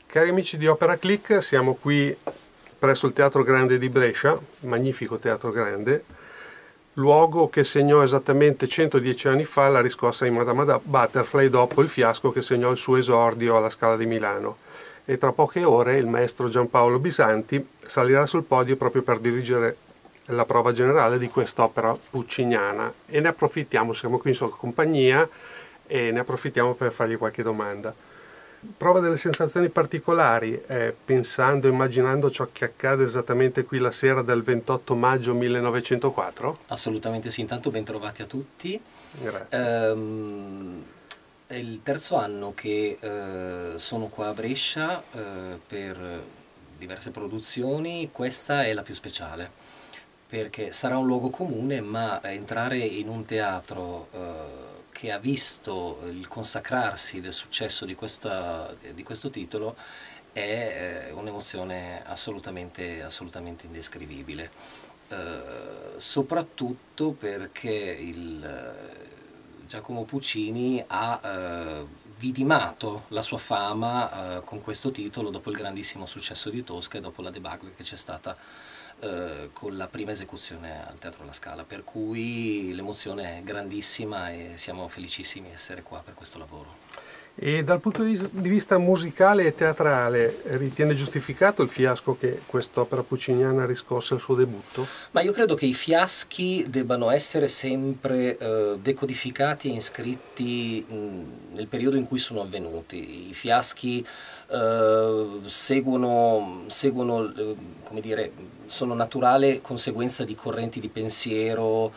Cari amici di Opera Click, siamo qui presso il Teatro Grande di Brescia, magnifico Teatro Grande, luogo che segnò esattamente 110 anni fa la riscossa di Madama Butterfly dopo il fiasco che segnò il suo esordio alla Scala di Milano. E tra poche ore il maestro Giampaolo Bisanti salirà sul podio proprio per dirigere la prova generale di quest'opera pucciniana e ne approfittiamo, siamo qui in sua compagnia e ne approfittiamo per fargli qualche domanda. Prova delle sensazioni particolari, pensando, immaginando ciò che accade esattamente qui la sera del 28 maggio 1904? Assolutamente sì, intanto ben trovati a tutti. Grazie. È il terzo anno che sono qua a Brescia per diverse produzioni, questa è la più speciale, perché sarà un luogo comune, ma entrare in un teatro che ha visto il consacrarsi del successo di questo titolo è un'emozione assolutamente indescrivibile. Soprattutto perché Giacomo Puccini ha vidimato la sua fama con questo titolo dopo il grandissimo successo di Tosca e dopo la debacle che c'è stata con la prima esecuzione al Teatro La Scala, per cui l'emozione è grandissima e siamo felicissimi di essere qua per questo lavoro. E dal punto di vista musicale e teatrale, ritiene giustificato il fiasco che quest'opera pucciniana riscosse al suo debutto? Ma io credo che i fiaschi debbano essere sempre decodificati e iscritti nel periodo in cui sono avvenuti. I fiaschi seguono come dire, sono naturale conseguenza di correnti di pensiero,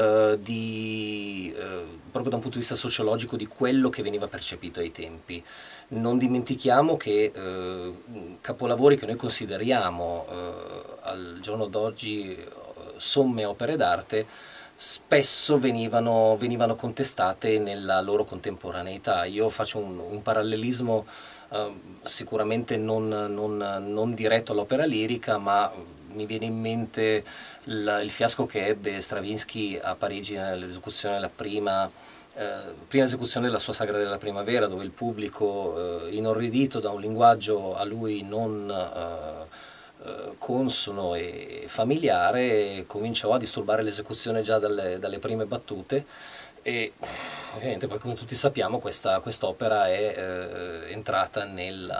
proprio da un punto di vista sociologico di quello che veniva percepito ai tempi. Non dimentichiamo che capolavori che noi consideriamo al giorno d'oggi somme opere d'arte spesso venivano contestate nella loro contemporaneità. Io faccio un parallelismo sicuramente non diretto all'opera lirica, ma mi viene in mente il fiasco che ebbe Stravinsky a Parigi nell'esecuzione della prima esecuzione della sua Sagra della Primavera, dove il pubblico, inorridito da un linguaggio a lui non consono e familiare, cominciò a disturbare l'esecuzione già dalle prime battute. E ovviamente poi, come tutti sappiamo, quest'opera è entrata nel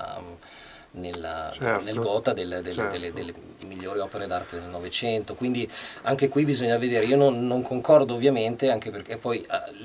gotha delle migliori opere d'arte del Novecento, quindi anche qui bisogna vedere. Io non concordo ovviamente, anche perché poi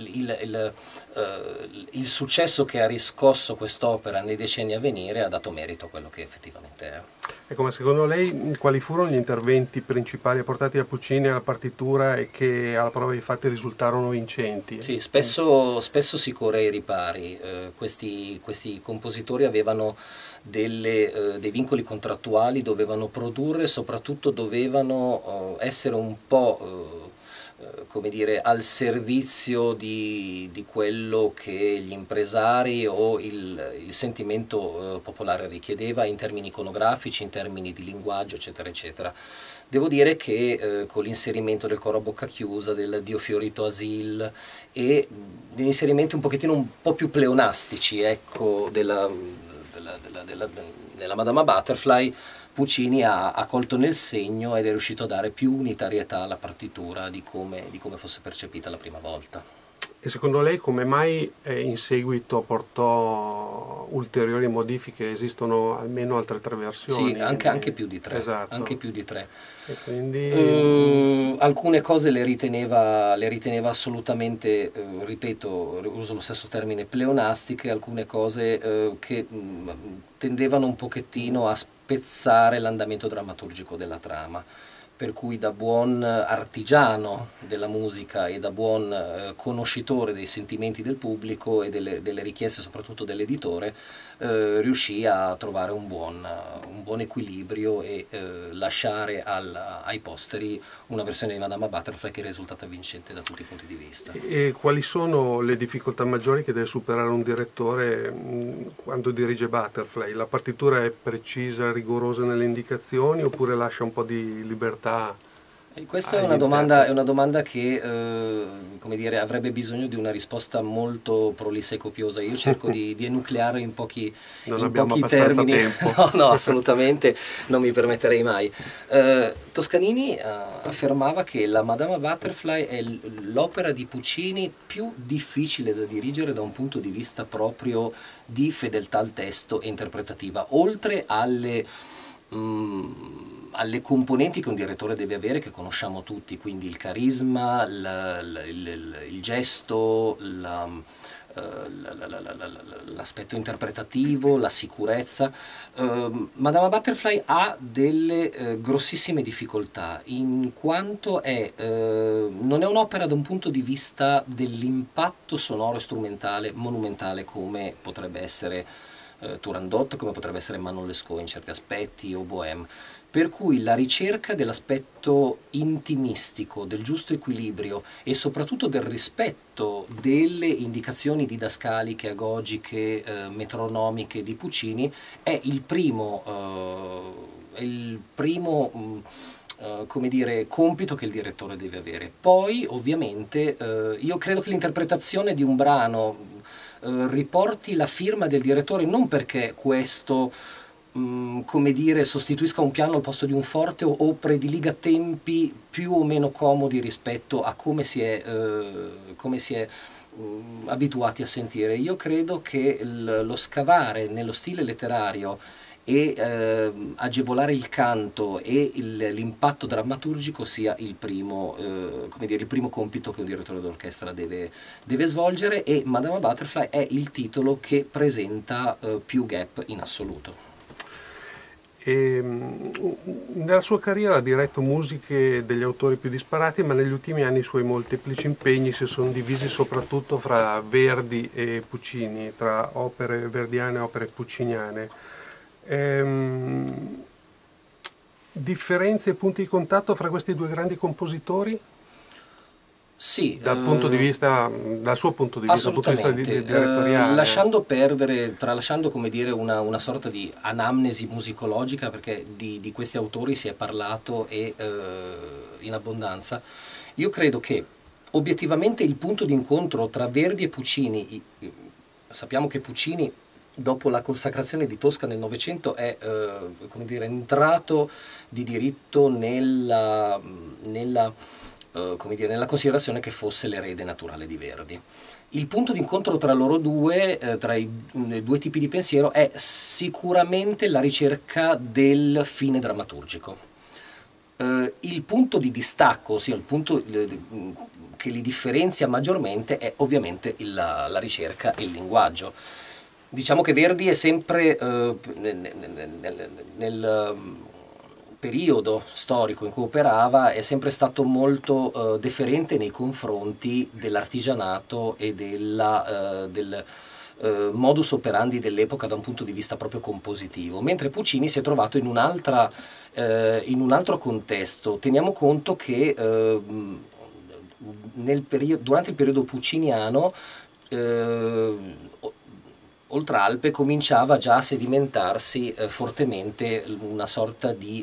il successo che ha riscosso quest'opera nei decenni a venire ha dato merito a quello che effettivamente è. Ecco, ma secondo lei quali furono gli interventi principali apportati da Puccini alla partitura e che alla prova dei fatti risultarono vincenti? Sì, spesso si corre ai ripari. Questi compositori avevano dei vincoli contrattuali, dovevano produrre, soprattutto dovevano essere un po' come dire, al servizio di quello che gli impresari o il sentimento popolare richiedeva in termini iconografici, in termini di linguaggio, eccetera, eccetera. Devo dire che con l'inserimento del coro a bocca chiusa, del Dio fiorito Asil e degli inserimenti un pochettino un po' più pleonastici, ecco, della Madama Butterfly, Puccini ha colto nel segno ed è riuscito a dare più unitarietà alla partitura di come fosse percepita la prima volta. E secondo lei come mai in seguito portò ulteriori modifiche? Esistono almeno altre 3 versioni? Sì, anche più di 3. Esatto. Anche più di 3. E quindi... alcune cose le riteneva assolutamente, ripeto, uso lo stesso termine, pleonastiche, alcune cose che tendevano un pochettino a spezzare l'andamento drammaturgico della trama. Per cui da buon artigiano della musica e da buon conoscitore dei sentimenti del pubblico e delle richieste soprattutto dell'editore, riuscì a trovare un buon equilibrio e lasciare ai posteri una versione di Madama Butterfly che è risultata vincente da tutti i punti di vista. E quali sono le difficoltà maggiori che deve superare un direttore quando dirige Butterfly? La partitura è precisa, rigorosa nelle indicazioni oppure lascia un po' di libertà? E questa è una domanda che come dire, avrebbe bisogno di una risposta molto prolissa e copiosa. Io cerco di enucleare Non in abbiamo pochi abbastanza termini. tempo. No, no, assolutamente non mi permetterei mai. Toscanini affermava che la Madama Butterfly è l'opera di Puccini più difficile da dirigere da un punto di vista proprio di fedeltà al testo e interpretativa, oltre alle componenti che un direttore deve avere, che conosciamo tutti, quindi il carisma, il gesto, l'aspetto interpretativo, la sicurezza. Madama Butterfly ha delle grossissime difficoltà, in quanto non è un'opera da un punto di vista dell'impatto sonoro e strumentale monumentale come potrebbe essere Turandot, come potrebbe essere Manon Lescaut in certi aspetti, o Bohème, per cui la ricerca dell'aspetto intimistico, del giusto equilibrio e soprattutto del rispetto delle indicazioni didascaliche, agogiche, metronomiche di Puccini è il primo, come dire, compito che il direttore deve avere. Poi ovviamente io credo che l'interpretazione di un brano riporti la firma del direttore non perché questo come dire, sostituisca un piano al posto di un forte o prediliga tempi più o meno comodi rispetto a come si è abituati a sentire. Io credo che lo scavare nello stile letterario e agevolare il canto e l'impatto drammaturgico sia il primo, come dire, il primo compito che un direttore d'orchestra deve svolgere, e Madama Butterfly è il titolo che presenta più gap in assoluto. Nella sua carriera ha diretto musiche degli autori più disparati, ma negli ultimi anni i suoi molteplici impegni si sono divisi soprattutto fra Verdi e Puccini, tra opere verdiane e opere pucciniane. Differenze e punti di contatto fra questi due grandi compositori? Sì, Dal suo punto di vista, dal punto di vista direttoriale. Tralasciando come dire una sorta di anamnesi musicologica, perché di questi autori si è parlato in abbondanza, io credo che obiettivamente il punto di incontro tra Verdi e Puccini, sappiamo che Puccini dopo la consacrazione di Tosca nel Novecento è come dire, entrato di diritto nella considerazione che fosse l'erede naturale di Verdi. Il punto di incontro tra loro due, tra i due tipi di pensiero, è sicuramente la ricerca del fine drammaturgico. Il punto di distacco, ossia il punto che li differenzia maggiormente, è ovviamente la ricerca e il linguaggio. Diciamo che Verdi è sempre nel periodo storico in cui operava, è sempre stato molto deferente nei confronti dell'artigianato e del modus operandi dell'epoca da un punto di vista proprio compositivo, mentre Puccini si è trovato in un altro contesto. Teniamo conto che durante il periodo pucciniano oltre Alpe cominciava già a sedimentarsi fortemente una sorta di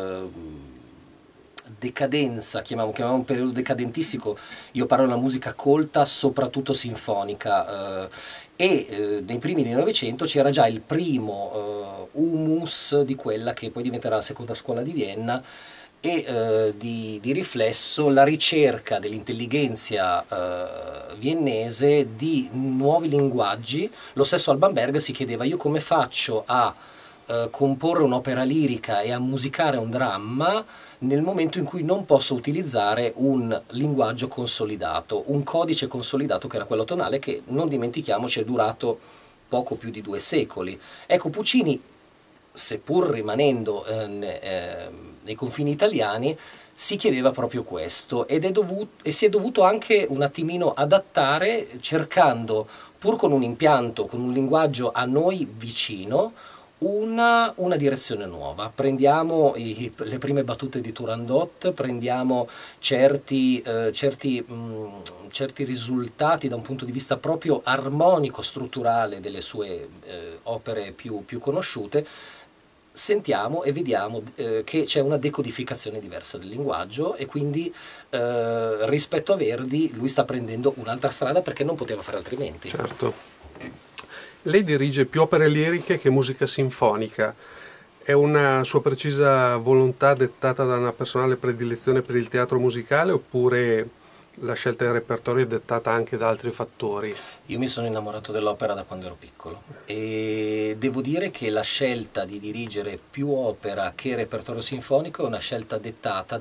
decadenza, chiamiamo un periodo decadentistico. Io parlo di una musica colta, soprattutto sinfonica, nei primi del Novecento c'era già il primo humus di quella che poi diventerà la seconda scuola di Vienna, e di riflesso la ricerca dell'intelligenza viennese di nuovi linguaggi. Lo stesso Alban Berg si chiedeva: io come faccio a comporre un'opera lirica e a musicare un dramma nel momento in cui non posso utilizzare un linguaggio consolidato, un codice consolidato che era quello tonale, che non dimentichiamoci è durato poco più di 2 secoli. Ecco, Puccini, seppur rimanendo nei confini italiani, si chiedeva proprio questo, e si è dovuto anche un attimino adattare, cercando, pur con un impianto, con un linguaggio a noi vicino, una direzione nuova. Prendiamo le prime battute di Turandot, prendiamo certi risultati da un punto di vista proprio armonico, strutturale delle sue opere più conosciute, sentiamo e vediamo che c'è una decodificazione diversa del linguaggio, e quindi rispetto a Verdi lui sta prendendo un'altra strada perché non poteva fare altrimenti. Certo. Lei dirige più opere liriche che musica sinfonica. È una sua precisa volontà dettata da una personale predilezione per il teatro musicale, oppure la scelta del repertorio è dettata anche da altri fattori? Io mi sono innamorato dell'opera da quando ero piccolo e devo dire che la scelta di dirigere più opera che repertorio sinfonico è una scelta dettata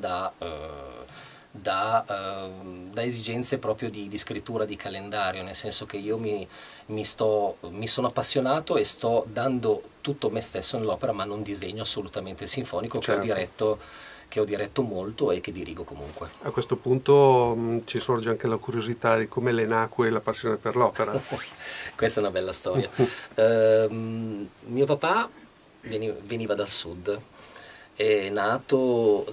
da esigenze proprio di scrittura di calendario, nel senso che io mi sono appassionato e sto dando tutto me stesso nell'opera, ma non disegno assolutamente il sinfonico, Certo. che ho diretto molto e che dirigo comunque. A questo punto ci sorge anche la curiosità di come le nacque la passione per l'opera. Questa è una bella storia. Mio papà veniva dal sud, è nato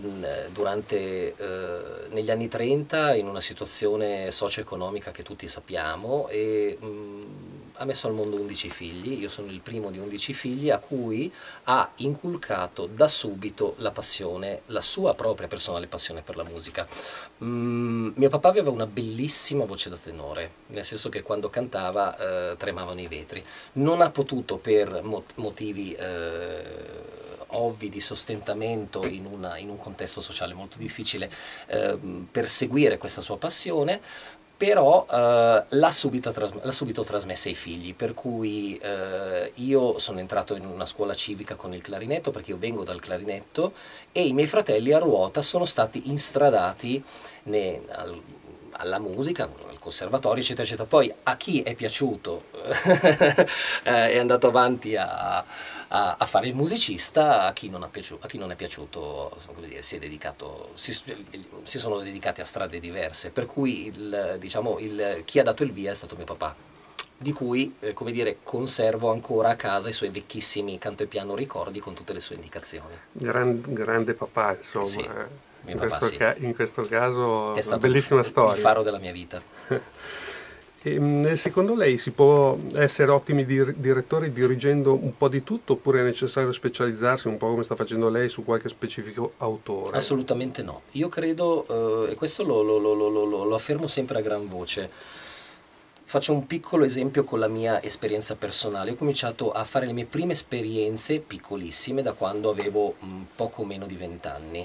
negli anni 30 in una situazione socio-economica che tutti sappiamo, e ha messo al mondo 11 figli. Io sono il primo di 11 figli a cui ha inculcato da subito la passione, la sua propria personale passione per la musica. Mio papà aveva una bellissima voce da tenore, nel senso che quando cantava tremavano i vetri. Non ha potuto, per motivi ovvi di sostentamento in un contesto sociale molto difficile, perseguire questa sua passione, però l'ha subito trasmessa ai figli, per cui io sono entrato in una scuola civica con il clarinetto, perché io vengo dal clarinetto, e i miei fratelli a ruota sono stati instradati alla musica, al conservatorio, eccetera, eccetera. Poi a chi è piaciuto è andato avanti a fare il musicista, a chi non è piaciuto, come dire, si sono dedicati a strade diverse, per cui chi ha dato il via è stato mio papà, di cui come dire, conservo ancora a casa i suoi vecchissimi canto e piano ricordi con tutte le sue indicazioni. Grande papà, insomma. Sì, mio In papà questo, sì. in questo caso È una stato bellissima storia. il faro della mia vita. Secondo lei si può essere ottimi direttori dirigendo un po' di tutto, oppure è necessario specializzarsi, un po' come sta facendo lei, su qualche specifico autore? Assolutamente no. Io credo, e questo lo affermo sempre a gran voce. Faccio un piccolo esempio con la mia esperienza personale. Ho cominciato a fare le mie prime esperienze piccolissime da quando avevo poco meno di 20 anni.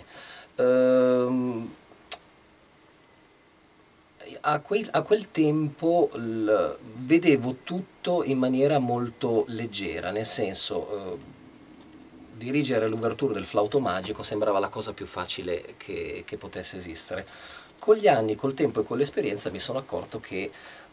A quel tempo vedevo tutto in maniera molto leggera, nel senso, dirigere l'ouverture del Flauto Magico sembrava la cosa più facile che potesse esistere. Con gli anni, col tempo e con l'esperienza mi sono accorto che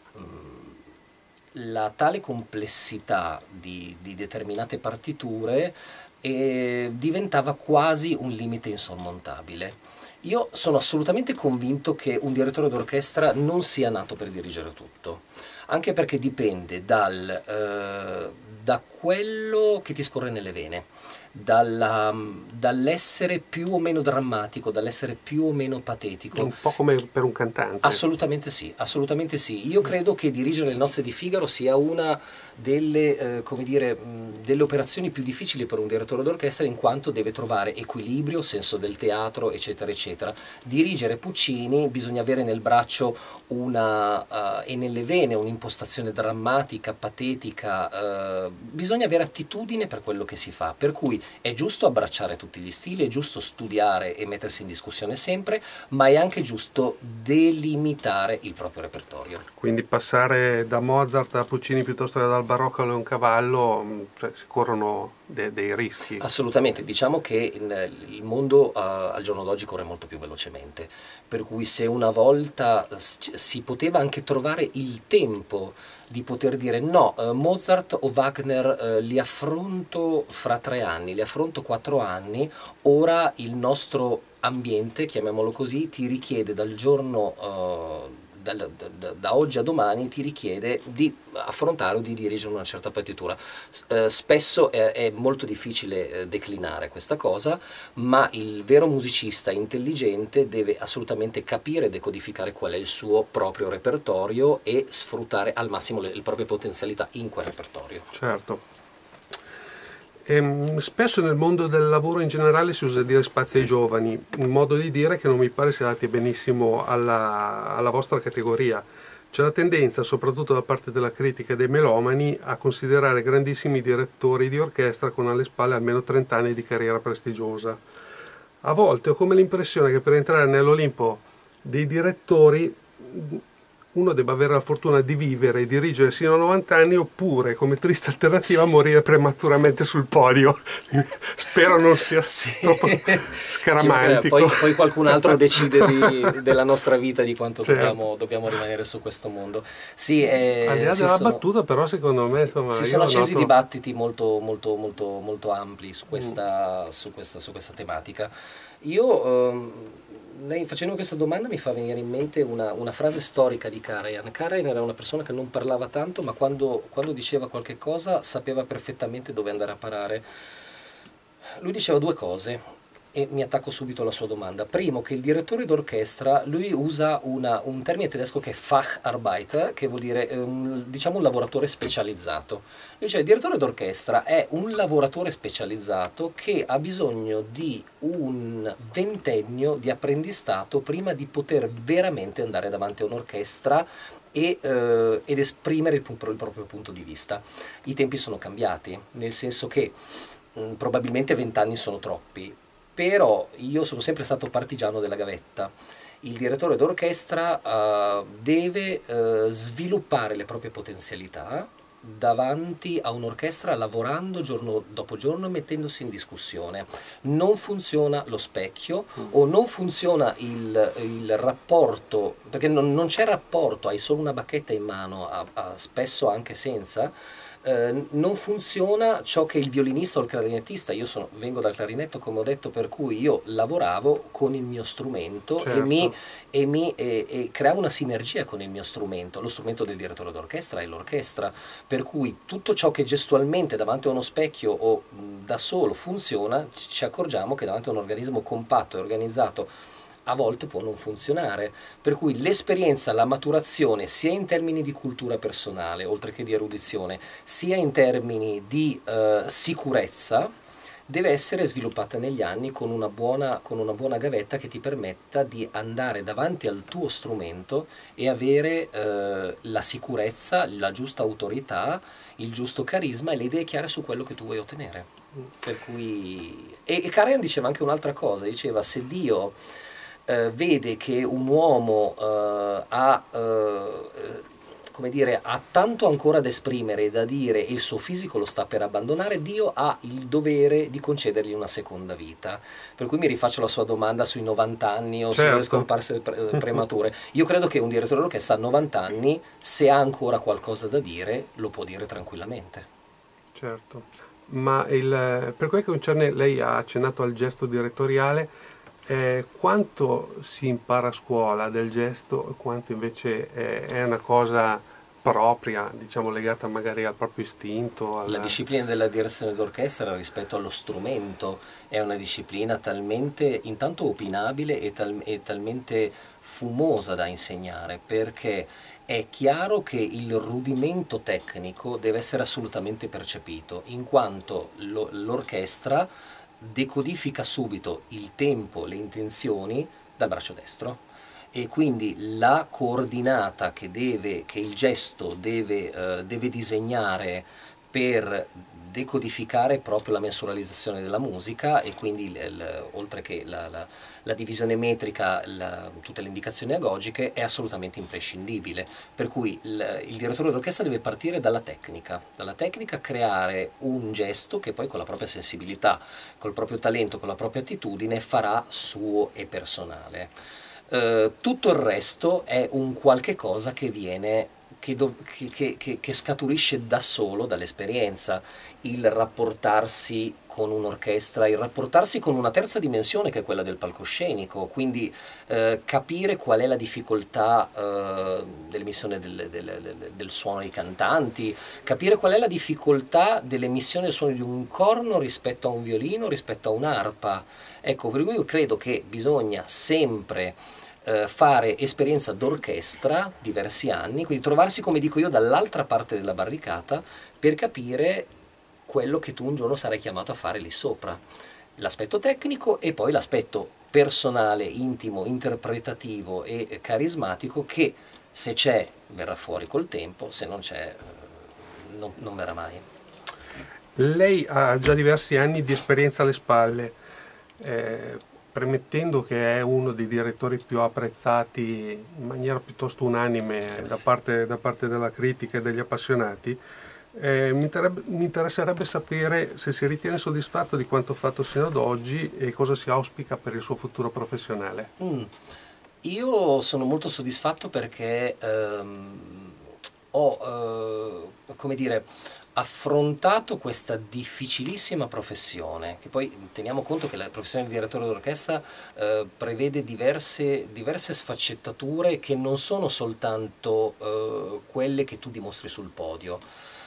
la tale complessità di determinate partiture diventava quasi un limite insormontabile. Io sono assolutamente convinto che un direttore d'orchestra non sia nato per dirigere tutto, anche perché dipende da quello che ti scorre nelle vene, dall'essere più o meno drammatico, dall'essere più o meno patetico. Un po' come per un cantante. Assolutamente sì, assolutamente sì. Io credo che dirigere le Nozze di Figaro sia una delle, come dire, delle operazioni più difficili per un direttore d'orchestra, in quanto deve trovare equilibrio, senso del teatro, eccetera, eccetera. Dirigere Puccini bisogna avere nel braccio e nelle vene un'impostazione drammatica, patetica, bisogna avere attitudine per quello che si fa, per cui è giusto abbracciare tutti gli stili, è giusto studiare e mettersi in discussione sempre, ma è anche giusto delimitare il proprio repertorio. Quindi passare da Mozart a Puccini piuttosto che dal barocco a Leoncavallo, cioè, si corrono dei rischi. Assolutamente, diciamo che il mondo al giorno d'oggi corre molto più velocemente, per cui se una volta si poteva anche trovare il tempo di poter dire no, Mozart o Wagner li affronto fra 3 anni, li affronto 4 anni, ora il nostro ambiente, chiamiamolo così, ti richiede dal giorno, da oggi a domani, ti richiede di affrontare o di dirigere una certa partitura. Spesso è molto difficile declinare questa cosa, ma il vero musicista intelligente deve assolutamente capire e decodificare qual è il suo proprio repertorio e sfruttare al massimo le proprie potenzialità in quel repertorio. Certo. Spesso nel mondo del lavoro in generale si usa dire spazi ai giovani, un modo di dire che non mi pare si adatti benissimo alla vostra categoria. C'è la tendenza, soprattutto da parte della critica e dei melomani, a considerare grandissimi direttori di orchestra con alle spalle almeno 30 anni di carriera prestigiosa. A volte ho come l'impressione che per entrare nell'Olimpo dei direttori uno debba avere la fortuna di vivere e dirigere sino a 90 anni, oppure, come triste alternativa, morire prematuramente sul podio. Spero non sia troppo scaramantico. Poi qualcun altro decide della nostra vita, di quanto dobbiamo rimanere su questo mondo. Sì, al di là della battuta, però, secondo me, insomma, si sono accesi dibattiti molto ampli su questa tematica. Io lei, facendo questa domanda, mi fa venire in mente una frase storica di Karajan. Karajan era una persona che non parlava tanto, ma quando diceva qualche cosa sapeva perfettamente dove andare a parare. Lui diceva due cose e mi attacco subito alla sua domanda. Primo, che il direttore d'orchestra, lui usa un termine tedesco che è Facharbeiter, che vuol dire diciamo un lavoratore specializzato. Lui dice: il direttore d'orchestra è un lavoratore specializzato che ha bisogno di un ventennio di apprendistato prima di poter veramente andare davanti a un'orchestra ed esprimere il proprio punto di vista. I tempi sono cambiati, nel senso che probabilmente 20 anni sono troppi, però io sono sempre stato partigiano della gavetta. Il direttore d'orchestra deve sviluppare le proprie potenzialità davanti a un'orchestra, lavorando giorno dopo giorno, mettendosi in discussione. Non funziona lo specchio o non funziona il rapporto, perché non c'è rapporto, hai solo una bacchetta in mano, spesso anche senza. Non funziona ciò che il violinista o il clarinettista, vengo dal clarinetto, come ho detto, per cui io lavoravo con il mio strumento, certo, e creavo una sinergia con il mio strumento. Lo strumento del direttore d'orchestra è l'orchestra, per cui tutto ciò che gestualmente davanti a uno specchio o da solo funziona, ci accorgiamo che davanti a un organismo compatto e organizzato a volte può non funzionare, per cui l'esperienza, la maturazione, sia in termini di cultura personale, oltre che di erudizione, sia in termini di sicurezza, deve essere sviluppata negli anni con una buona gavetta che ti permetta di andare davanti al tuo strumento e avere la sicurezza, la giusta autorità, il giusto carisma e le idee chiare su quello che tu vuoi ottenere. Per cui... E Karajan diceva anche un'altra cosa, diceva: se Dio vede che un uomo come dire, ha tanto ancora da esprimere e da dire e il suo fisico lo sta per abbandonare, Dio ha il dovere di concedergli una seconda vita. Per cui mi rifaccio la sua domanda sui 90 anni o sulle scomparse premature. Io credo che un direttore d'orchestra a 90 anni, se ha ancora qualcosa da dire, lo può dire tranquillamente. Certo, ma per quel che concerne, lei ha accennato al gesto direttoriale. Quanto si impara a scuola del gesto e quanto invece è una cosa propria, diciamo, legata magari al proprio istinto? La disciplina della direzione d'orchestra rispetto allo strumento è una disciplina talmente intanto opinabile e talmente fumosa da insegnare, perché è chiaro che il rudimento tecnico deve essere assolutamente percepito, in quanto l'orchestra decodifica subito il tempo, le intenzioni dal braccio destro, e quindi la coordinata che il gesto deve disegnare per decodificare proprio la mensuralizzazione della musica, e quindi oltre che la divisione metrica, tutte le indicazioni agogiche, è assolutamente imprescindibile. Per cui il direttore d'orchestra deve partire dalla tecnica, creare un gesto che poi con la propria sensibilità, col proprio talento, con la propria attitudine farà suo e personale. Tutto il resto è un qualche cosa che viene, che scaturisce da solo dall'esperienza. Il rapportarsi con un'orchestra, il rapportarsi con una terza dimensione che è quella del palcoscenico, quindi capire qual è la difficoltà dell'emissione del suono dei cantanti, capire qual è la difficoltà dell'emissione del suono di un corno rispetto a un violino, rispetto a un'arpa. Ecco, per cui io credo che bisogna sempre fare esperienza d'orchestra diversi anni, quindi trovarsi, come dico io, dall'altra parte della barricata per capire quello che tu un giorno sarai chiamato a fare lì sopra. L'aspetto tecnico e poi l'aspetto personale, intimo, interpretativo e carismatico che se c'è verrà fuori col tempo, se non c'è non verrà mai. Lei ha già diversi anni di esperienza alle spalle, premettendo che è uno dei direttori più apprezzati in maniera piuttosto unanime da parte della critica e degli appassionati. Mi interesserebbe sapere se si ritiene soddisfatto di quanto fatto sino ad oggi e cosa si auspica per il suo futuro professionale. Io sono molto soddisfatto perché ho, come dire, affrontato questa difficilissima professione, che poi teniamo conto che la professione di direttore d'orchestra prevede diverse sfaccettature che non sono soltanto quelle che tu dimostri sul podio.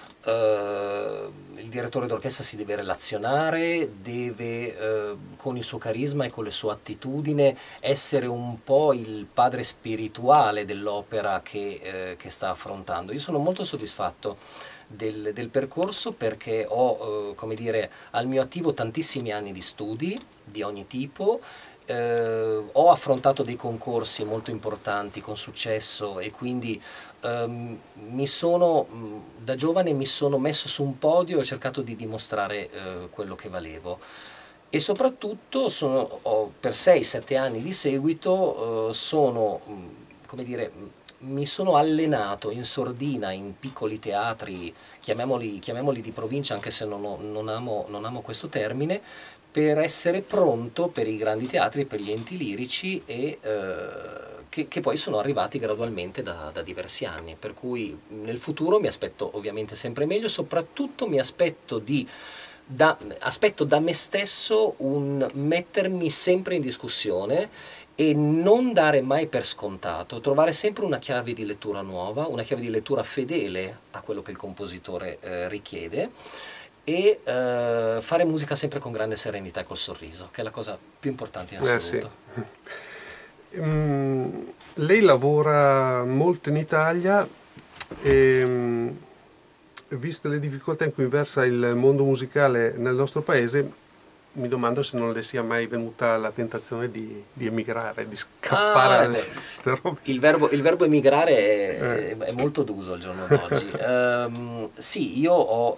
Il direttore d'orchestra si deve relazionare, deve con il suo carisma e con le sue attitudini essere un po' il padre spirituale dell'opera che sta affrontando. Io sono molto soddisfatto del percorso perché ho, come dire, al mio attivo tantissimi anni di studi di ogni tipo. Ho affrontato dei concorsi molto importanti con successo e quindi da giovane mi sono messo su un podio e ho cercato di dimostrare quello che valevo. E soprattutto per 6-7 anni di seguito come dire, mi sono allenato in sordina in piccoli teatri, chiamiamoli di provincia, anche se non amo questo termine, per essere pronto per i grandi teatri, per gli enti lirici e che poi sono arrivati gradualmente da diversi anni, per cui nel futuro mi aspetto ovviamente sempre meglio, soprattutto mi aspetto da me stesso un mettermi sempre in discussione e non dare mai per scontato, trovare sempre una chiave di lettura nuova, una chiave di lettura fedele a quello che il compositore richiede e fare musica sempre con grande serenità e col sorriso, che è la cosa più importante in assoluto. Sì. Lei lavora molto in Italia e viste le difficoltà in cui versa il mondo musicale nel nostro paese, mi domando se non le sia mai venuta la tentazione di emigrare, di scappare all'estero. Il verbo emigrare è molto d'uso al giorno d'oggi. Sì, io ho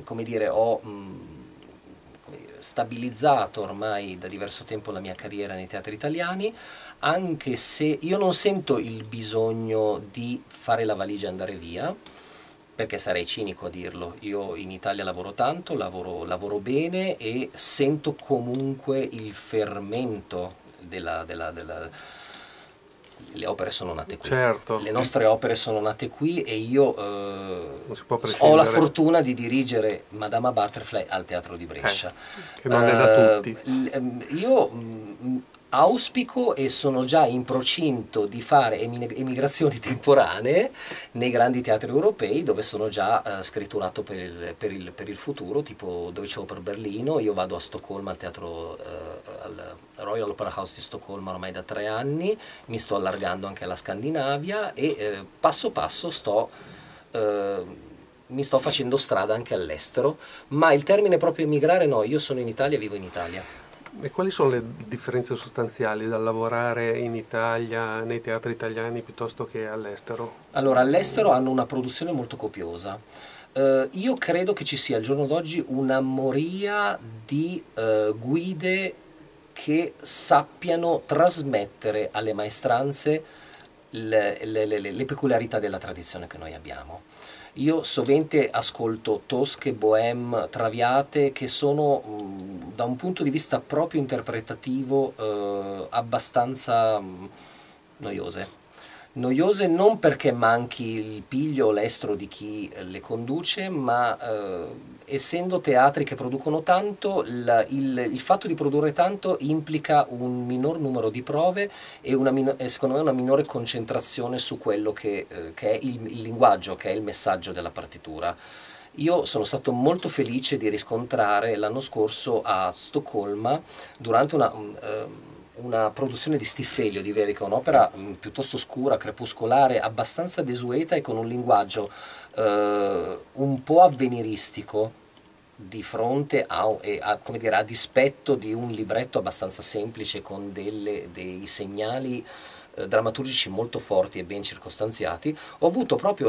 stabilizzato ormai da diverso tempo la mia carriera nei teatri italiani, anche se io non sento il bisogno di fare la valigia e andare via, perché sarei cinico a dirlo. Io in Italia lavoro tanto, lavoro bene e sento comunque il fermento le opere sono nate qui. Certo. Le nostre opere sono nate qui e io ho la fortuna di dirigere Madama Butterfly al Teatro di Brescia. Che non è da tutti. Io auspico e sono già in procinto di fare emigrazioni temporanee nei grandi teatri europei dove sono già scritturato per il futuro, tipo Deutsche Oper Berlino. Io vado a Stoccolma al teatro al Royal Opera House di Stoccolma ormai da 3 anni, mi sto allargando anche alla Scandinavia e passo passo mi sto facendo strada anche all'estero, ma il termine proprio emigrare no, io sono in Italia, vivo in Italia. E quali sono le differenze sostanziali dal lavorare in Italia, nei teatri italiani, piuttosto che all'estero? Allora, all'estero hanno una produzione molto copiosa. Io credo che ci sia al giorno d'oggi una moria di guide che sappiano trasmettere alle maestranze le peculiarità della tradizione che noi abbiamo. Io sovente ascolto tosche, bohème, traviate che sono da un punto di vista proprio interpretativo abbastanza noiose. Noiose non perché manchi il piglio o l'estro di chi le conduce, ma essendo teatri che producono tanto, il fatto di produrre tanto implica un minor numero di prove e secondo me una minore concentrazione su quello che è il linguaggio, che è il messaggio della partitura. Io sono stato molto felice di riscontrare l'anno scorso a Stoccolma, durante una produzione di Stiffelio di Verdi, che è un'opera piuttosto scura, crepuscolare, abbastanza desueta e con un linguaggio un po' avveniristico, di fronte come dire, a dispetto di un libretto abbastanza semplice con dei segnali drammaturgici molto forti e ben circostanziati, ho avuto proprio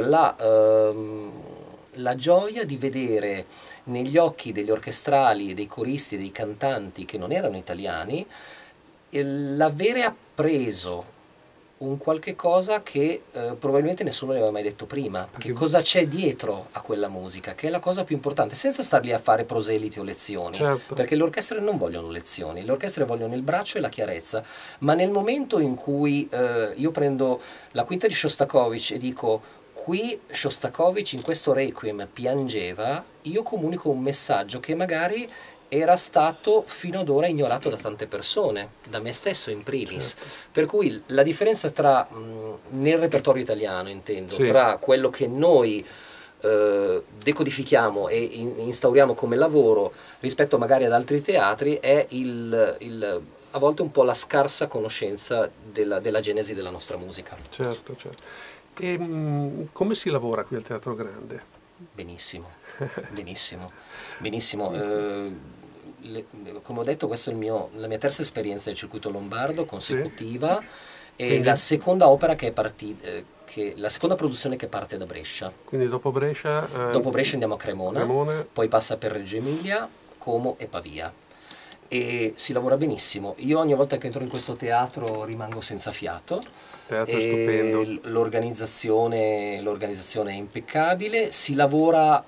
la gioia di vedere negli occhi degli orchestrali, dei coristi e dei cantanti che non erano italiani l'avere appreso un qualche cosa che probabilmente nessuno ne aveva mai detto prima, che cosa c'è dietro a quella musica, che è la cosa più importante, senza star lì a fare proseliti o lezioni, Certo. perché le orchestre non vogliono lezioni, le orchestre vogliono il braccio e la chiarezza, ma nel momento in cui io prendo la quinta di Shostakovich e dico qui Shostakovich in questo Requiem piangeva, io comunico un messaggio che magari era stato fino ad ora ignorato da tante persone, da me stesso in primis. Certo. Per cui la differenza tra, nel repertorio italiano intendo, Sì. tra quello che noi decodifichiamo e instauriamo come lavoro rispetto magari ad altri teatri è a volte un po' la scarsa conoscenza della genesi della nostra musica. Certo, certo. E come si lavora qui al Teatro Grande? Benissimo, benissimo, benissimo. Come ho detto, questa è la mia terza esperienza nel circuito lombardo consecutiva, e Quindi? la seconda opera che è la seconda produzione che parte da Brescia. Quindi dopo Brescia? Dopo Brescia andiamo a Cremona, poi passa per Reggio Emilia, Como e Pavia. E si lavora benissimo. Io ogni volta che entro in questo teatro rimango senza fiato. Teatro stupendo. L'organizzazione è impeccabile, si lavora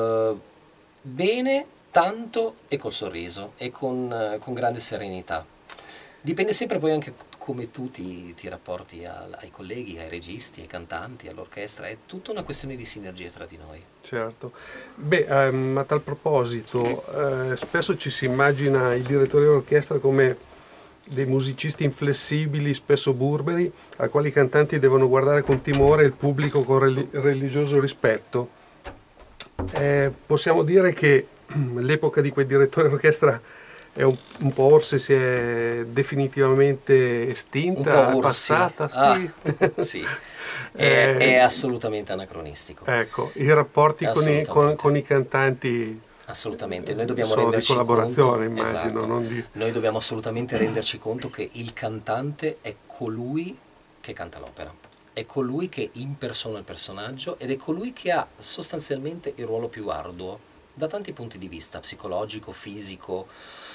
bene, tanto e col sorriso e con grande serenità. Dipende sempre poi anche come tu ti rapporti ai colleghi, ai registi, ai cantanti, all'orchestra, è tutta una questione di sinergia tra di noi. Certo. Beh, a tal proposito, spesso ci si immagina i direttori d'orchestra come dei musicisti inflessibili, spesso burberi, ai quali i cantanti devono guardare con timore e il pubblico con religioso rispetto. Possiamo dire che l'epoca di quei direttori d'orchestra è un po' forse si è definitivamente estinta, è passata, sì. Sì. È assolutamente anacronistico. Ecco, i rapporti con i cantanti assolutamente, noi dobbiamo sono renderci di collaborazione, conto, immagino. esatto, Non di... noi dobbiamo assolutamente renderci conto che il cantante è colui che canta l'opera, è colui che impersona il personaggio ed è colui che ha sostanzialmente il ruolo più arduo da tanti punti di vista, psicologico, fisico.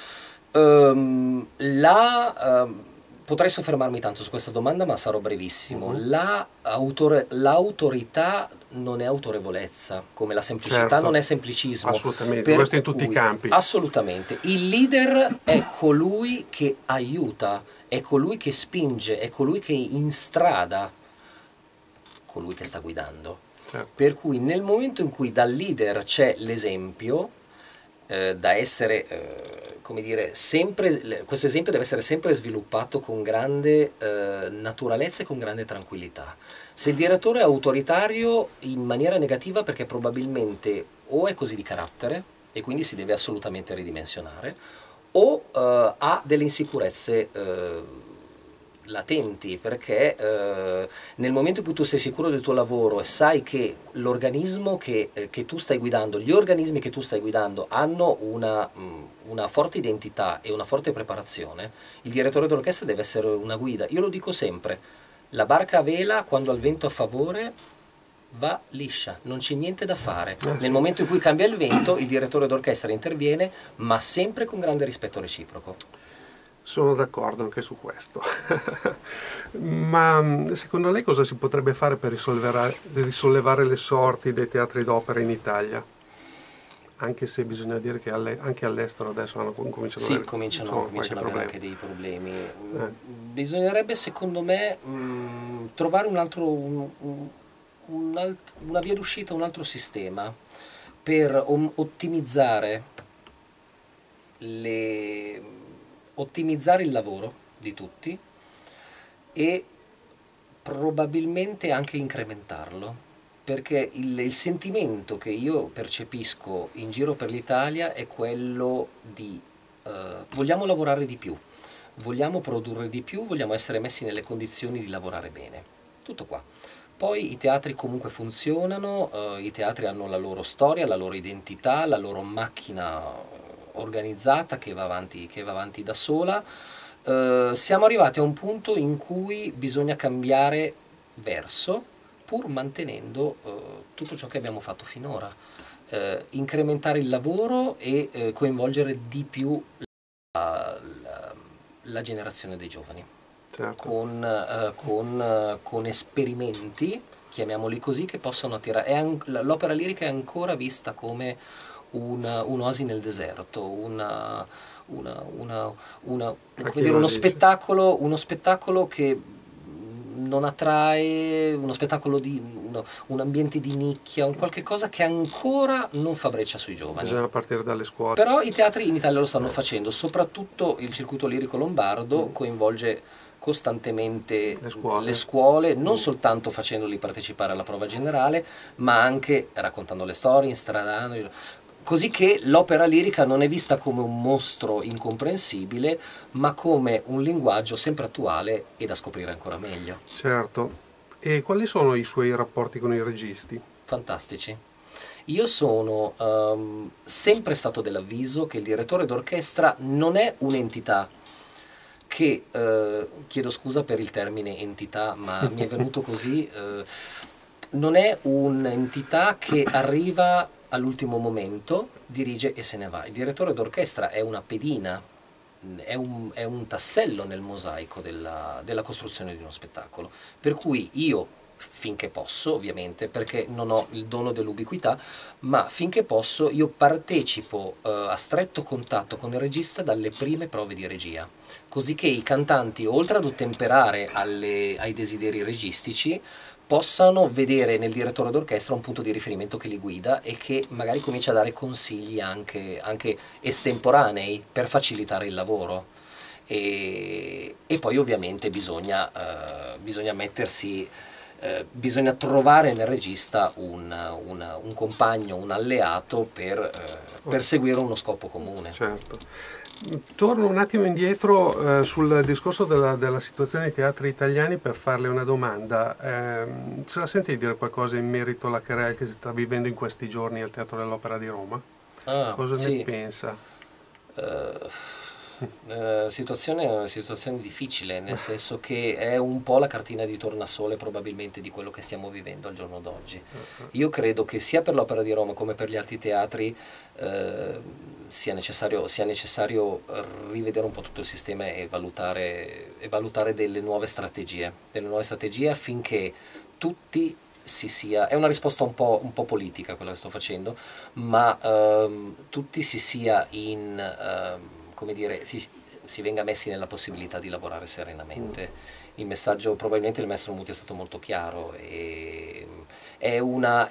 Potrei soffermarmi tanto su questa domanda, ma sarò brevissimo. L'autorità non è autorevolezza, come la semplicità Certo, non è semplicismo. assolutamente, questo in tutti i campi. Assolutamente. Il leader è colui che aiuta, è colui che spinge, è colui che instrada colui che sta guidando. Certo. Per cui nel momento in cui dal leader c'è l'esempio, da essere, come dire, questo esempio deve essere sempre sviluppato con grande naturalezza e con grande tranquillità. Se il direttore è autoritario in maniera negativa, perché probabilmente o è così di carattere e quindi si deve assolutamente ridimensionare, o ha delle insicurezze latenti, perché nel momento in cui tu sei sicuro del tuo lavoro e sai che l'organismo che tu stai guidando, gli organismi che tu stai guidando hanno una forte identità e una forte preparazione, il direttore d'orchestra deve essere una guida. Io lo dico sempre, la barca a vela quando ha il vento a favore va liscia, non c'è niente da fare. Nel momento in cui cambia il vento, il direttore d'orchestra interviene, ma sempre con grande rispetto reciproco. Sono d'accordo anche su questo. Ma secondo lei cosa si potrebbe fare per risollevare le sorti dei teatri d'opera in Italia? Anche se bisogna dire che anche all'estero adesso cominciano ad avere anche dei problemi. Bisognerebbe, secondo me, trovare una via d'uscita, un altro sistema per ottimizzare il lavoro di tutti e probabilmente anche incrementarlo, perché il sentimento che io percepisco in giro per l'Italia è quello di vogliamo lavorare di più, vogliamo produrre di più, vogliamo essere messi nelle condizioni di lavorare bene. Tutto qua. Poi i teatri comunque funzionano, i teatri hanno la loro storia, la loro identità, la loro macchina organizzata che va avanti da sola. Siamo arrivati a un punto in cui bisogna cambiare verso, pur mantenendo tutto ciò che abbiamo fatto finora. Incrementare il lavoro e coinvolgere di più la generazione dei giovani. Certo. Con esperimenti, chiamiamoli così, che possono attirare. L'opera lirica è ancora vista come un'oasi nel deserto, come dire, uno spettacolo che non attrae, un ambiente di nicchia, un qualche cosa che ancora non fa breccia sui giovani. Bisogna partire dalle scuole. Però i teatri in Italia lo stanno facendo, soprattutto il circuito lirico lombardo coinvolge costantemente le scuole, non soltanto facendoli partecipare alla prova generale, ma anche raccontando le storie, instradando, così che l'opera lirica non è vista come un mostro incomprensibile, ma come un linguaggio sempre attuale e da scoprire ancora meglio. Certo. E quali sono i suoi rapporti con i registi? Fantastici. Io sono sempre stato dell'avviso che il direttore d'orchestra non è un'entità che, chiedo scusa per il termine entità, ma mi è venuto così, non è un'entità che arriva all'ultimo momento, dirige e se ne va. Il direttore d'orchestra è una pedina, è un tassello nel mosaico della costruzione di uno spettacolo. Per cui io, finché posso, ovviamente, perché non ho il dono dell'ubiquità, ma finché posso io partecipo a stretto contatto con il regista dalle prime prove di regia, così che i cantanti, oltre ad ottemperare ai desideri registici, possano vedere nel direttore d'orchestra un punto di riferimento che li guida e che magari comincia a dare consigli anche estemporanei per facilitare il lavoro. E poi ovviamente bisogna mettersi, bisogna trovare nel regista un compagno, un alleato per seguire uno scopo comune. Certo. Torno un attimo indietro sul discorso della situazione dei teatri italiani per farle una domanda. Se la sente di dire qualcosa in merito alla querela che si sta vivendo in questi giorni al Teatro dell'Opera di Roma? Cosa ne pensa? Situazione difficile, nel senso che è un po' la cartina di tornasole probabilmente di quello che stiamo vivendo al giorno d'oggi. Io credo che sia per l'Opera di Roma come per gli altri teatri sia necessario rivedere un po' tutto il sistema e valutare delle nuove strategie affinché tutti è una risposta un po' politica quella che sto facendo, ma tutti come dire, si venga messi nella possibilità di lavorare serenamente. Il messaggio, probabilmente il maestro Muti è stato molto chiaro, è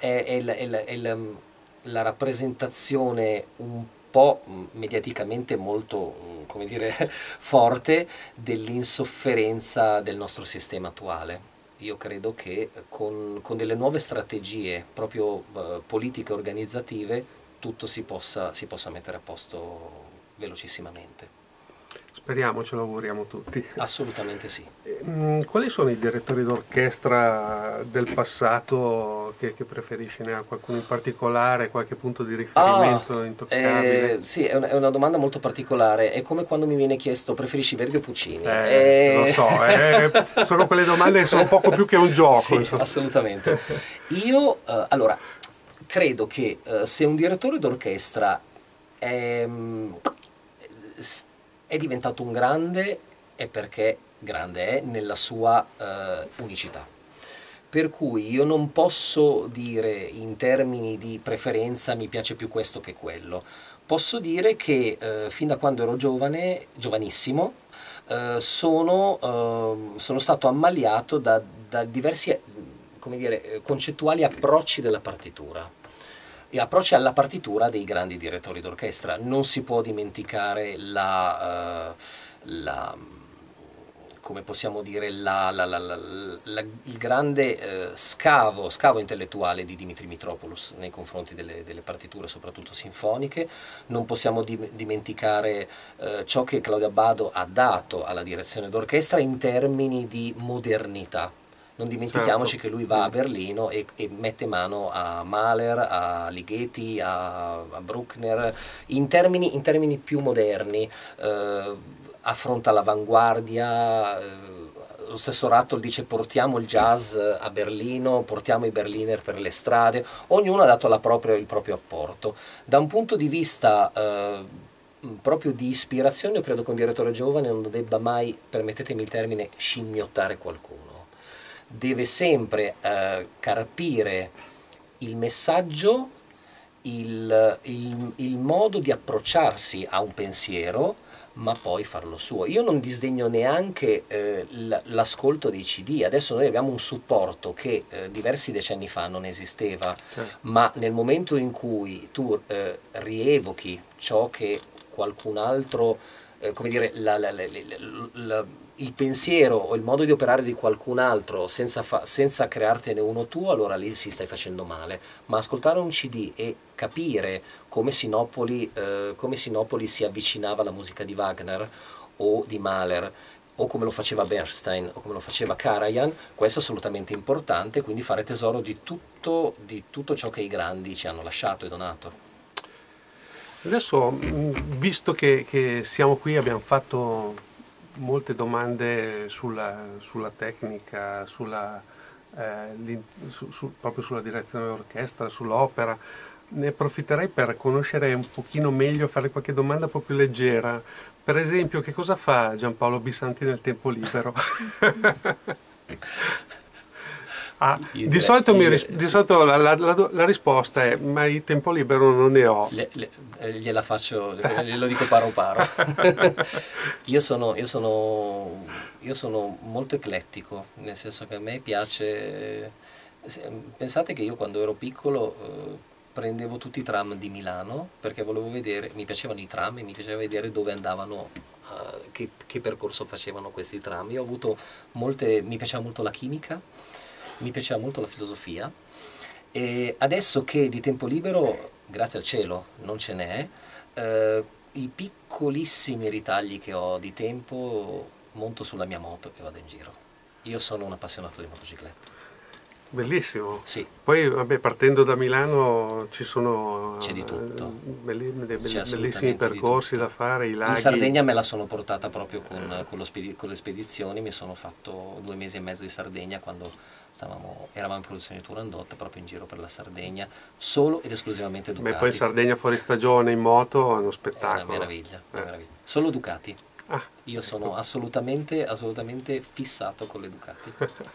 la rappresentazione un po' mediaticamente molto, come dire, forte dell'insofferenza del nostro sistema attuale. Io credo che con delle nuove strategie proprio politiche organizzative tutto si possa mettere a posto velocissimamente. Speriamo, ce lo auguriamo tutti. Assolutamente sì. Quali sono i direttori d'orchestra del passato che preferisci? Ne ha qualcuno in particolare, qualche punto di riferimento intoccabile? Sì, è una domanda molto particolare. È come quando mi viene chiesto preferisci Verdi o Puccini? Lo so, sono quelle domande che sono poco più che un gioco. Sì, assolutamente. Io, allora, credo che se un direttore d'orchestra è diventato un grande è perché grande è nella sua unicità. Per cui io non posso dire in termini di preferenza mi piace più questo che quello. Posso dire che fin da quando ero giovanissimo, sono stato ammaliato da diversi, come dire, concettuali approcci della partitura. E approcci alla partitura dei grandi direttori d'orchestra. Non si può dimenticare come possiamo dire, il grande scavo intellettuale di Dimitri Mitropoulos nei confronti delle partiture, soprattutto sinfoniche. Non possiamo dimenticare ciò che Claudio Abbado ha dato alla direzione d'orchestra in termini di modernità. Non dimentichiamoci certo. che lui va a Berlino e mette mano a Mahler, a Ligeti, a Bruckner, in termini più moderni, affronta l'avanguardia. Lo stesso Rattle dice portiamo il jazz a Berlino, portiamo i Berliner per le strade, ognuno ha dato il proprio apporto. Da un punto di vista proprio di ispirazione, io credo che un direttore giovane non debba mai, permettetemi il termine, scimmiottare qualcuno. Deve sempre carpire il messaggio, il modo di approcciarsi a un pensiero, ma poi farlo suo. Io non disdegno neanche l'ascolto dei CD. Adesso noi abbiamo un supporto che diversi decenni fa non esisteva, Certo. ma nel momento in cui tu rievochi ciò che qualcun altro, come dire, il pensiero o il modo di operare di qualcun altro senza creartene uno tuo, allora lì si stai facendo male. Ma ascoltare un CD e capire come Sinopoli si avvicinava alla musica di Wagner o di Mahler, o come lo faceva Bernstein o come lo faceva Karajan, questo è assolutamente importante, quindi fare tesoro di tutto ciò che i grandi ci hanno lasciato e donato. Adesso, visto che siamo qui, abbiamo fatto molte domande sulla tecnica, proprio sulla direzione dell'orchestra, sull'opera. Ne approfitterei per conoscere un pochino meglio, fare qualche domanda un po' più leggera. Per esempio, che cosa fa Giampaolo Bisanti nel tempo libero? Di solito, di solito la risposta è: ma il tempo libero non ne ho. Gliela faccio, glielo dico paro paro. Io sono molto eclettico, nel senso che a me piace. Pensate che io quando ero piccolo prendevo tutti i tram di Milano perché volevo vedere, mi piacevano i tram e mi piaceva vedere dove andavano, che percorso facevano questi tram. Io ho avuto mi piaceva molto la chimica, mi piaceva molto la filosofia, e adesso che di tempo libero, grazie al cielo, non ce n'è, i piccolissimi ritagli che ho di tempo monto sulla mia moto e vado in giro. Io sono un appassionato di motociclette. Bellissimo. Sì. Poi, vabbè, partendo da Milano ci sono c'è di tutto. Bellissimi percorsi da fare, i laghi. In Sardegna me la sono portata proprio con le spedizioni, mi sono fatto 2 mesi e mezzo di Sardegna quando eravamo in produzione di Turandot, proprio in giro per la Sardegna, solo ed esclusivamente Ducati. Beh, poi in Sardegna fuori stagione in moto è uno spettacolo. È una meraviglia, una meraviglia. Solo Ducati. Io sono assolutamente fissato con le Ducati.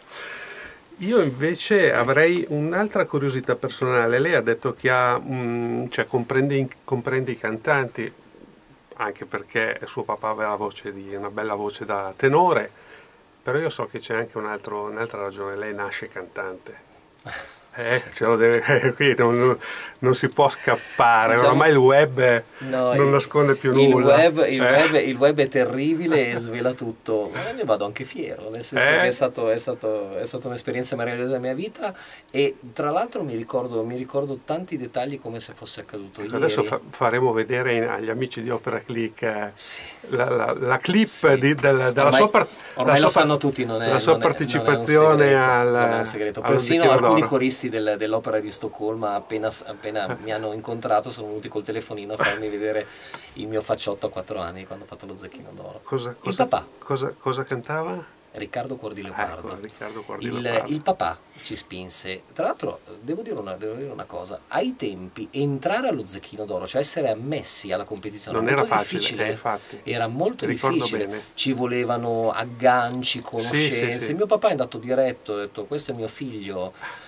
Io invece avrei un'altra curiosità personale. Lei ha detto che cioè comprende i cantanti, anche perché suo papà aveva una bella voce da tenore, però io so che c'è anche un'altra ragione. Lei nasce cantante. Ce lo deve, qui non si può scappare, diciamo, ormai il web non nasconde più nulla. Il web è terribile e svela tutto, ma ne vado anche fiero, nel senso che è stata un'esperienza meravigliosa della mia vita, e tra l'altro mi ricordo tanti dettagli come se fosse accaduto ieri. Adesso faremo vedere agli amici di Opera Click la clip sì. della ormai lo sanno tutti, la sua partecipazione non è un segreto. Persino alcuni coristi dell'Opera di Stoccolma, appena mi hanno incontrato, sono venuti col telefonino a farmi vedere il mio facciotto a 4 anni quando ho fatto lo Zecchino d'Oro. Il papà. Cosa cantava? Riccardo Cuor di Leopardo. Riccardo Cuor di Leopardo. Il papà ci spinse. Tra l'altro devo dire una cosa: ai tempi entrare allo Zecchino d'Oro, cioè essere ammessi alla competizione, non era facile, difficile, infatti. Era molto difficile. Bene. Ci volevano agganci, conoscenze. Sì. Il mio papà è andato diretto, ha detto: questo è mio figlio.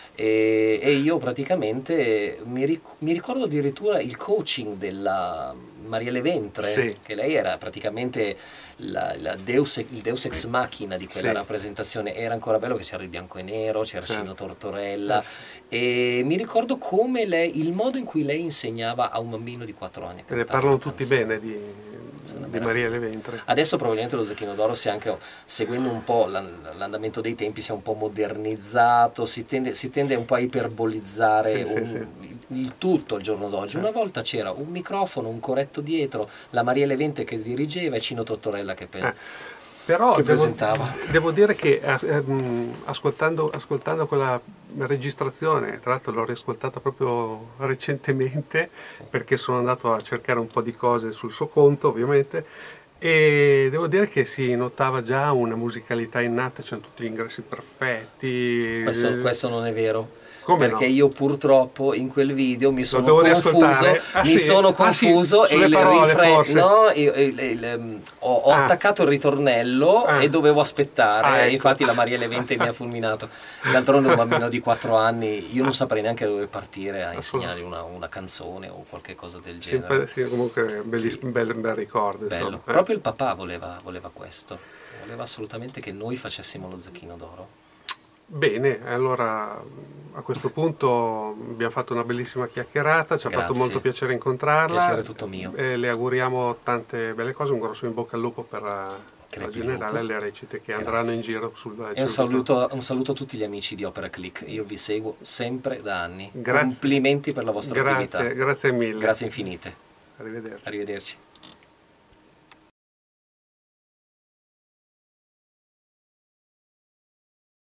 E io praticamente mi ricordo addirittura il coaching della Marielle Ventre, che lei era praticamente il deus ex machina di quella rappresentazione. Era ancora bello che c'era il bianco e nero, c'era Cino Tortorella, e mi ricordo come il modo in cui lei insegnava a un bambino di 4 anni a cantare. Ne parlano tutti bene di Marielle Ventre. Adesso probabilmente lo Zecchino d'Oro sia anche, seguendo un po' l'andamento dei tempi, sia un po' modernizzato, si tende un po' a iperbolizzare il tutto al giorno d'oggi. Una volta c'era un microfono, un corretto dietro, la Marielle Ventre che dirigeva e Cino Tortorella che Però che presentava. Devo dire che ascoltando quella registrazione, tra l'altro l'ho riascoltata proprio recentemente, Sì. perché sono andato a cercare un po' di cose sul suo conto, ovviamente, e devo dire che si notava già una musicalità innata, c'erano tutti gli ingressi perfetti. Questo non è vero. Come Perché no? io purtroppo in quel video mi Lo sono devo confuso, riascoltare? Ah, mi sì? sono Ah, sì, confuso e sulle il parole, refrain, forse. no, ho Ah. attaccato il ritornello Ah. e dovevo aspettare, Ah, e ecco. infatti la Marielle Vente mi ha fulminato. D'altronde un bambino di 4 anni, io non saprei neanche dove partire a insegnargli una canzone o qualche cosa del genere. Sì, comunque Sì. bel ricordo. Bello. Insomma. Proprio il papà voleva questo, voleva assolutamente che noi facessimo lo Zecchino d'Oro. Bene, allora a questo punto abbiamo fatto una bellissima chiacchierata, ci ha fatto Grazie. molto piacere incontrarla. Piacere tutto mio. Le auguriamo tante belle cose, un grosso in bocca al lupo per la Crepi generale e lupo. le recite che Grazie. andranno in giro sul E un saluto a tutti gli amici di Opera Click, io vi seguo sempre da anni. Grazie. Complimenti per la vostra attività. Grazie mille. Grazie infinite. Arrivederci. Arrivederci.